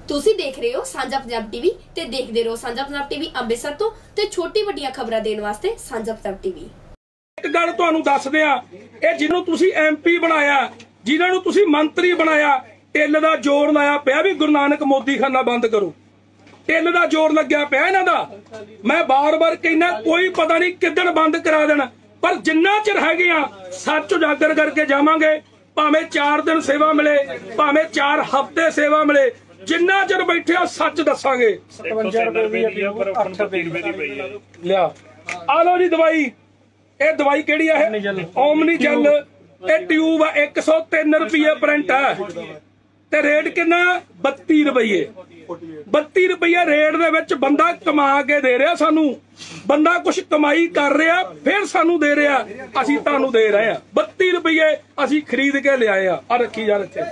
ਤੁਸੀਂ ਦੇਖ ਰਹੇ ਹੋ ਸਾਂਝਾ ਪੰਜਾਬ ਟੀਵੀ ਤੇ ਦੇਖਦੇ ਰਹੋ ਸਾਂਝਾ ਪੰਜਾਬ ਟੀਵੀ ਅੰਮ੍ਰਿਤਸਰ ਤੋਂ ਤੇ ਛੋਟੀ ਵੱਡੀਆਂ ਖਬਰਾਂ ਦੇਣ ਵਾਸਤੇ ਸਾਂਝਾ ਪੰਜਾਬ ਟੀਵੀ। ਇੱਕ ਗੱਲ ਤੁਹਾਨੂੰ ਦੱਸਦੇ ਆ, ਇਹ ਜਿਹਨੂੰ ਤੁਸੀਂ ਐਮਪੀ ਬਣਾਇਆ, ਜਿਨ੍ਹਾਂ ਨੂੰ ਤੁਸੀਂ ਮੰਤਰੀ ਬਣਾਇਆ, ਢਿੱਲ ਦਾ ਜ਼ੋਰ ਲਾਇਆ ਪਿਆ ਵੀ ਗੁਰੂ ਨਾਨਕ ਮੋਦੀਖਾਨਾ ਬੰਦ ਕਰੋ। ਢਿੱਲ ਦਾ ਜ਼ੋਰ ਲੱਗਿਆ ਪਿਆ ਇਹਨਾਂ ਦਾ। ਮੈਂ ਬਾਰ-ਬਾਰ ਕਹਿੰਦਾ ਕੋਈ ਪਤਾ ਨਹੀਂ ਕਿੱਦਣ ਬੰਦ ਕਰਾ ਦੇਣ, ਪਰ ਜਿੰਨਾ ਚਿਰ ਹੈਗੇ ਆ ਸੱਚ ਉਜਾਗਰ ਕਰਕੇ ਜਾਵਾਂਗੇ। ਭਾਵੇਂ 4 ਦਿਨ ਸੇਵਾ ਮਿਲੇ, ਭਾਵੇਂ 4 ਹਫ਼ਤੇ ਸੇਵਾ ਮਿਲੇ, ਜਿੰਨਾ ਚਿਰ ਬੈਠੇ ਆ ਸੱਚ ਦੱਸਾਂਗੇ। 57 ਰੁਪਏ ਲਿਆ ਆ ਲਓ ਜੀ ਦਵਾਈ। ਇਹ ਦਵਾਈ ਕਿਹੜੀ ਆ? ਇਹ ਓਮਨੀ ਜੈਲ। ਇਹ ਟਿਊਬ ਆ, 103 ਰੁਪਏ ਪ੍ਰਿੰਟ ਆ ਤੇ ਰੇਟ ਕਿੰਨਾ? 32 ਰੁਪਏ। 32 ਰੁਪਏ ਰੇਟ ਦੇ ਵਿੱਚ ਬੰਦਾ ਕਮਾ ਕੇ ਦੇ ਰਿਹਾ ਸਾਨੂੰ। ਬੰਦਾ ਕੁਛ ਕਮਾਈ ਕਰ ਰਿਹਾ ਫਿਰ ਸਾਨੂੰ ਦੇ ਰਿਹਾ। ਅਸੀਂ ਤੁਹਾਨੂੰ ਦੇ ਰਹੇ ਆ 32 ਰੁਪਏ। ਅਸੀਂ ਖਰੀਦ ਕੇ ਲਿਆਏ ਆ। ਆ ਰੱਖੀ ਜਾ ਰੱਖੇ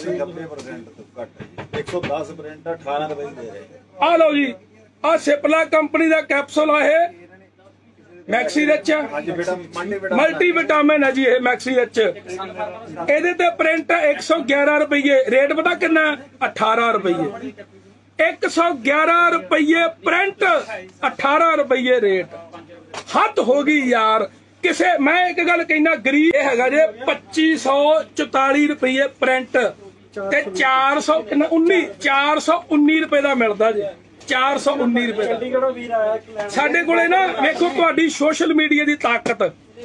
110 ਪ੍ਰਿੰਟ 18 ਰੁਪਏ ਦੇ ਰਹੇ। ਆ ਲਓ ਜੀ, ਆ ਸਿਪਲਾ ਕੰਪਨੀ ਦਾ ਕੈਪਸੂਲ ਆ। ਇਹ ਮੈਕਸੀ ਰਿਚ ਮਲਟੀ ਵਿਟਾਮਿਨ ਹੈ ਜੀ। ਇਹ ਮੈਕਸੀ ਰਿਚ। ਇਹਦੇ ਤੇ ਪ੍ਰਿੰਟ 111 ਰੁਪਏ। ਰੇਟ ਪਤਾ ਕਿੰਨਾ? 18 ਰੁਪਏ। 111 ਰੁਪਏ ਪ੍ਰਿੰਟ, 18 ਰੁਪਏ ਰੇਟ। ਹੱਦ ਹੋ ਗਈ ਯਾਰ ਕਿਸੇ। ਮੈਂ ਇੱਕ ਗੱਲ ਕਹਿਣਾ, ਗਰੀਬ ਇਹ ਹੈਗਾ ਜੇ 2544 ਰੁਪਏ ਪ੍ਰਿੰਟ ਤੇ 419 ਰੁਪਏ ਦਾ ਮਿਲਦਾ ਜੀ। 419 ਰੁਪਏ। ਸਾਡੇ ਕੋਲੇ ਨਾ ਵੇਖੋ ਤੁਹਾਡੀ ਸੋਸ਼ਲ ਮੀਡੀਆ ਦੀ ਤਾਕਤ।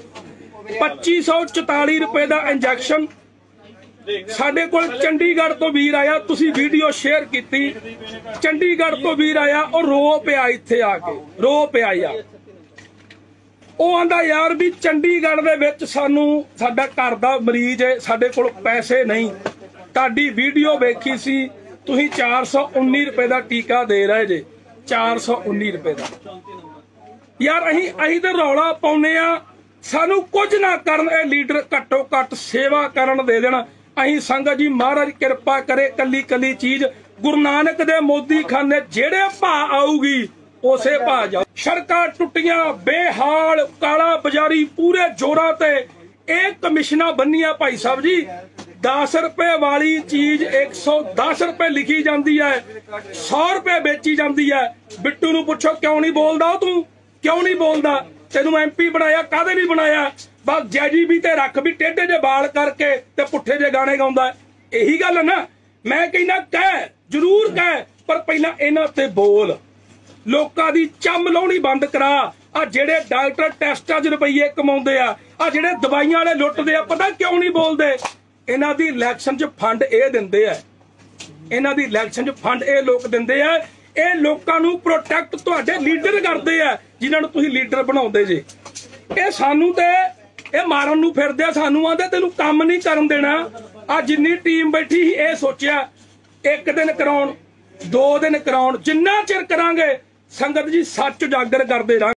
2544 ਰੁਪਏ ਦਾ ਇੰਜੈਕਸ਼ਨ। ਸਾਡੇ ਕੋਲ ਚੰਡੀਗੜ੍ਹ ਤੋਂ ਵੀਰ ਆਇਆ, ਤੁਸੀਂ ਵੀਡੀਓ ਸ਼ੇਅਰ ਕੀਤੀ। ਚੰਡੀਗੜ੍ਹ ਤੋਂ ਵੀਰ ਆਇਆ, ਉਹ ਰੋ ਪਿਆ ਇੱਥੇ ਆ ਕੇ, ਰੋ ਪਿਆ ਯਾਰ। ਉਹ ਆਂਦਾ ਯਾਰ ਵੀ ਚੰਡੀਗੜ੍ਹ ਦੇ ਵਿੱਚ ਸਾਨੂੰ ਸਾਡਾ ਘਰ ਦਾ ਮਰੀਜ਼ ਹੈ, ਸਾਡੇ ਕੋਲ ਪੈਸੇ ਨਹੀਂ। ਤੁਹਾਡੀ ਵੀਡੀਓ ਵੇਖੀ ਸੀ, ਤੁਸੀਂ 419 ਰੁਪਏ ਦਾ ਟੀਕਾ ਦੇ ਰਹੇ ਜੇ। 419 ਰੁਪਏ ਦਾ ਯਾਰ। ਅਸੀਂ ਤੇ ਰੌਲਾ ਪਾਉਨੇ ਆ, ਸਾਨੂੰ ਕੁਝ ਨਾ ਕਰਨ ਇਹ ਲੀਡਰ। ਘੱਟੋ ਘੱਟ ਸੇਵਾ ਕਰਨ ਦੇ ਦੇਣ। ਅਸੀਂ ਸੰਗਤ ਜੀ ਮਹਾਰਾਜ ਕਿਰਪਾ ਕਰੇ, ਕੱਲੀ ਕੱਲੀ ਚੀਜ਼ ਗੁਰੂ ਨਾਨਕ ਦੇ ਮੋਦੀਖਾਨੇ ਜਿਹੜੇ ਭਾਅ ਆਊਗੀ ਉਸੇ ਭਾਅ ਜਾਓ। ਸੜਕਾਂ ਟੁੱਟੀਆਂ, ਬੇਹਾਲ, ਕਾਲਾ ਬਾਜ਼ਾਰੀ ਪੂਰੇ ਜ਼ੋਰਾਂ ਤੇ। ਇਹ ਕਮਿਸ਼ਨਾਂ ਬੰਨੀਆਂ ਭਾਈ ਸਾਹਿਬ ਜੀ। 10 ਰੁਪਏ ਵਾਲੀ ਚੀਜ਼ 110 ਰੁਪਏ ਲਿਖੀ ਜਾਂਦੀ ਹੈ, 100 ਰੁਪਏ ਵੇਚੀ ਜਾਂਦੀ ਹੈ। ਬਿੱਟੂ ਨੂੰ ਪੁੱਛੋ ਕਿਉਂ ਨਹੀਂ ਬੋਲਦਾ? ਤੂੰ ਕਿਉਂ ਨਹੀਂ ਬੋਲਦਾ? ਤੈਨੂੰ ਐਮਪੀ ਬਣਾਇਆ ਕਾਹਦੇ ਲਈ ਬਣਾਇਆ? ਬਸ ਜੈਜੀਬੀ ਤੇ ਰੱਖ ਵੀ ਟੇਢੇ ਜੇ ਬਾਲ ਕਰਕੇ ਤੇ ਪੁੱਠੇ ਜੇ ਗਾਣੇ ਗਾਉਂਦਾ। ਇਹੀ ਗੱਲ ਨਾ। ਮੈਂ ਕਹਿੰਦਾ ਕਹਿ, ਜ਼ਰੂਰ ਕਹਿ, ਪਰ ਪਹਿਲਾਂ ਇਹਨਾਂ ਤੇ ਬੋਲ। ਲੋਕਾਂ ਦੀ ਚੰਮ ਲਾਉਣੀ ਬੰਦ ਕਰਾ। ਆ ਜਿਹੜੇ ਡਾਕਟਰ ਟੈਸਟਾਂ 'ਚ ਰੁਪਈਏ ਕਮਾਉਂਦੇ ਆ, ਆ ਜਿਹੜੇ ਦਵਾਈਆਂ ਵਾਲੇ ਲੁੱਟਦੇ ਆ, ਪਤਾ ਕਿਉਂ ਨਹੀਂ ਬੋਲਦੇ? ਇਹਨਾਂ ਦੀ ਇਲੈਕਸ਼ਨ 'ਚ ਫੰਡ ਇਹ ਦਿੰਦੇ ਆ। ਇਹਨਾਂ ਦੀ ਇਲੈਕਸ਼ਨ 'ਚ ਫੰਡ ਇਹ ਲੋਕ ਦਿੰਦੇ ਆ। ਇਹ ਲੋਕਾਂ ਨੂੰ ਪ੍ਰੋਟੈਕਟ ਤੁਹਾਡੇ ਲੀਡਰ ਕਰਦੇ ਆ, ਜਿਨ੍ਹਾਂ ਨੂੰ ਤੁਸੀਂ ਲੀਡਰ ਬਣਾਉਂਦੇ ਜੇ। ਇਹ ਸਾਨੂੰ ਤੇ ਇਹ ਮਾਰਨ ਨੂੰ ਫਿਰਦੇ ਆ। ਸਾਨੂੰ ਆਂਦੇ ਤੈਨੂੰ ਕੰਮ ਨਹੀਂ ਕਰਨ ਦੇਣਾ। ਆ ਜਿੰਨੀ ਟੀਮ ਬੈਠੀ ਸੀ ਇਹ ਸੋਚਿਆ 1 ਦਿਨ ਕਰਾਉਣ, 2 ਦਿਨ ਕਰਾਉਣ, ਜਿੰਨਾ ਚਿਰ ਕਰਾਂਗੇ ਸੰਗਤ ਜੀ ਸੱਚ ਉਜਾਗਰ ਕਰਦੇ ਰਹਾਂਗੇ।